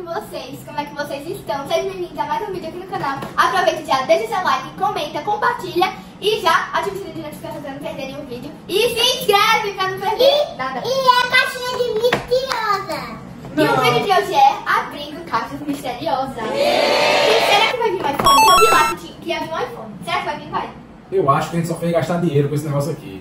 vocês, como é que vocês estão. Sejam bem-vindos a mais um vídeo aqui no canal. Aproveita já, deixa seu like, comenta, compartilha e já ativa o sininho de notificação para não perder nenhum vídeo. E se inscreve para não perder nada. E a caixinha de misteriosa. E o vídeo de hoje é abrindo caixas misteriosas. E será que vai vir um iPhone? Eu vi lá que ia vir um iPhone. Será que vai vir, pai? Eu acho que a gente só fez gastar dinheiro com esse negócio aqui.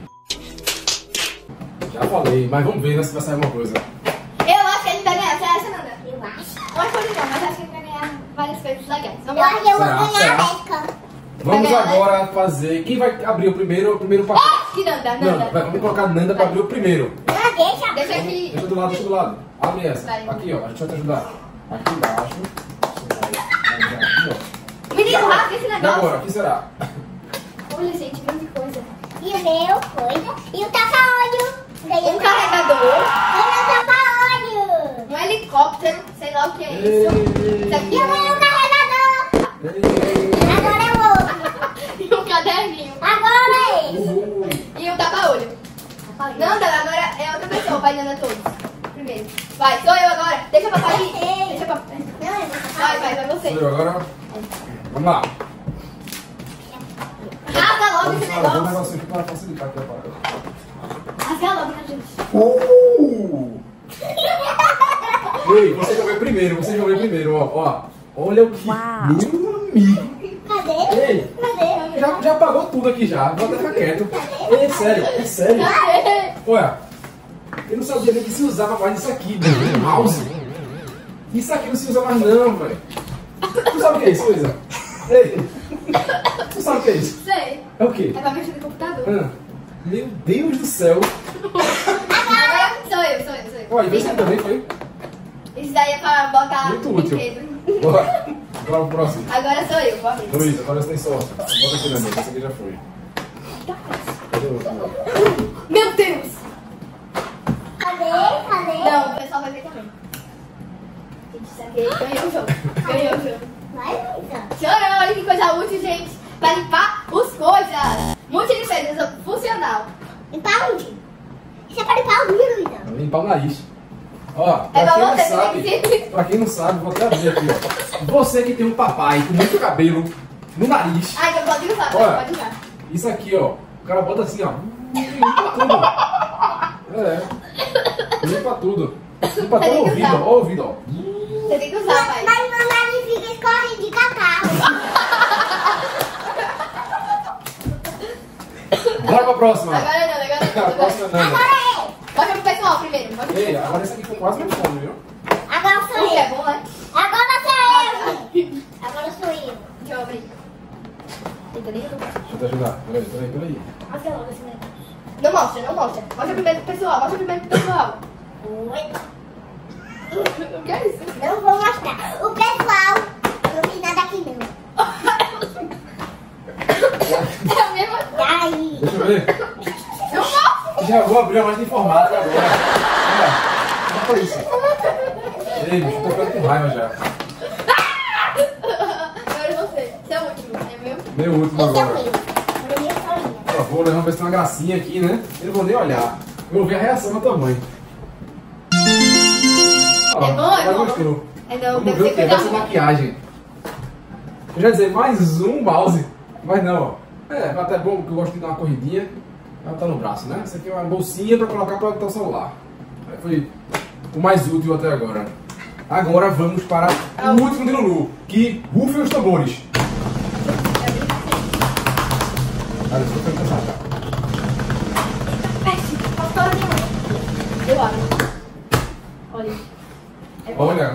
Já falei, mas vamos ver, né, se vai sair alguma coisa. Eu acho que a gente vai ganhar. Você acha, Nanda? Eu acho. Um iPhone não, mas acho que a gente vai ganhar várias coisas legais. Vamos Eu lá. acho que eu vou Será? ganhar a Beca. Vamos Vai ganhar, agora fazer... Quem vai abrir o primeiro pacote? Que Nanda, Nanda, vamos colocar Nanda pra abrir o primeiro. Não, deixa. Deixa aqui. Deixa do lado, deixa do lado. Abre essa. Vai. Aqui, ó, a gente vai te ajudar. Aqui embaixo. Você vai aqui, ó. Menino, rasga esse E negócio. agora, o que será? Olha, gente, grande coisa. E o meu, coisa. E o tapa-olho. Ganhei Um carregador. Ganhei o tapa-olho. Um helicóptero, sei lá o que é isso. Isso aqui E eu ganhei o carregador. Agora é o outro. e um caderninho. Agora é esse. E um tapa-olho. Nanda, agora é outra pessoa, vai Nanda todos. Primeiro. Vai, sou eu agora. Deixa papai ir. Deixa papai. Vai você. Sou eu agora. Vamos lá. Rasga logo Vamos esse fazer um negócio. negócio aqui para facilitar aqui a parada. Rasga logo, né, gente? Ei, você jogou primeiro, ó. Olha o que... Meu amigo. Cadê? Ei, Cadê? já apagou tudo aqui já. Vou até ficar quieto. Ei, é sério. Olha, eu não sabia nem que se usava mais isso aqui, velho. Mouse. Isso aqui não se usa mais não, velho. Tu sabe o que é isso, Luísa? Ei, tu sabe o que é isso? Sei. É o quê? É pra mexer no computador. Ah, meu Deus do céu. Agora sou eu. Olha, vê se também foi. Isso daí é pra botar Muito útil. brinquedo. Bora. Agora o próximo. Agora sou eu, vou abrir. Luísa, agora você tem sorte. Bota aqui na mesa, esse aqui já foi. Cadê o outro? Meu Deus! Cadê? Não, o pessoal vai ver também. Gente, isso aqui ganhou o jogo. Vai, Luísa. Chorou, olha que coisa útil, gente. Pra limpar os coisas. Multilimpeza funcional. Limpar onde? Isso é pra limpar o Luísa. Vou limpar o nariz. Ó, É pra pra quem não você, sabe, tem que ser. pra quem não sabe, vou até abrir aqui, ó. Você que tem um papai com muito cabelo no nariz, Ah, então pode usar, Olha. pode usar. isso aqui, ó, o cara bota assim, ó. Limpa tudo. Limpa tudo. Limpa até o ouvido, ó. Ó o ouvido, ó. Você tem que usar, pai. Mas meu nariz fica escorrendo de cacau. Bora pra próxima. Agora não. A próxima não. Agora é. Mostra pro pessoal primeiro. Mostra pro Ei, pessoal. agora esse aqui foi quase meu fome, viu? Agora sou Porque é eu. bom, né? Agora sou eu. Agora sou eu. Deixa eu abrir. Eita, nem eu tô. Deixa eu te ajudar. Peraí. Mostra logo esse negócio. Não mostra. Mostra primeiro pro pessoal. Oi. O que é isso? Não vou mostrar. O pessoal, não vi nada aqui não. É a mesma. Daí. Deixa eu ver. Não mostra. Já vou abrir a loja de informática agora. Olha, olha isso. Ei, bicho, tô ficando com raiva já. Agora é você. Esse é o último, é meu? Meu último Esse é o agora. meu. Pra mim é só minha. Por favor, vamos ver se tem uma gracinha aqui, né? Eu não vou nem olhar. Eu vou ver a reação da tua mãe. É bom, é ela bom? gostou. É não, Vamos deve ver ser o que é. Vai ser cuidado. maquiagem. Eu já ia dizer, mais um mouse. Mas não, ó. É, até bom, porque eu gosto de dar uma corridinha. Ela tá no braço, né? Essa aqui é uma bolsinha pra colocar pra botar o celular. Foi o mais útil até agora. Agora vamos para o último de Lulu, que rufem os tambores. Olha, eu tô cansado já. Eu abro. Olha. É bom. Olha,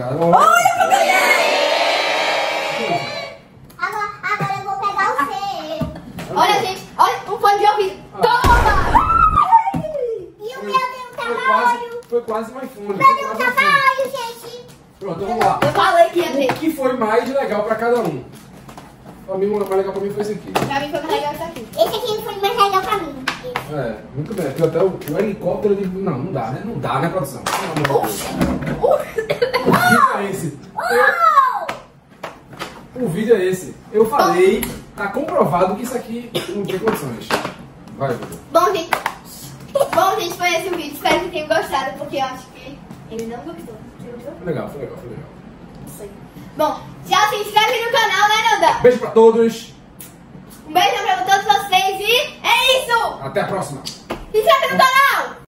Agora eu vou pegar o seu. Olha, gente. Olha, um fone de ouvido. Toma! E o meu tem um tapa-olho. Foi quase um iPhone. O meu tem um tapa-olho, gente. Pronto, vamos lá. Eu falei que ia O ter. que foi mais legal pra cada um? Pra mim, o mais legal pra mim foi esse aqui. Pra mim foi mais legal isso aqui. Esse aqui foi mais legal pra mim. É, muito bem. Aqui até o helicóptero de... Não dá, né? Não dá, né, produção? Pelo amor de Deus. O vídeo é esse. O vídeo é esse. Eu falei, tá comprovado que isso aqui não tem condições. Vai, Vitor. Bom, gente, foi esse o vídeo. Espero que tenham gostado, porque eu acho que ele não gostou. Você gostou? Foi legal. Não sei. Bom, já se inscreve no canal, né, Nanda? Beijo pra todos. Um beijo pra todos vocês e é isso! Até a próxima. Se inscreve no canal!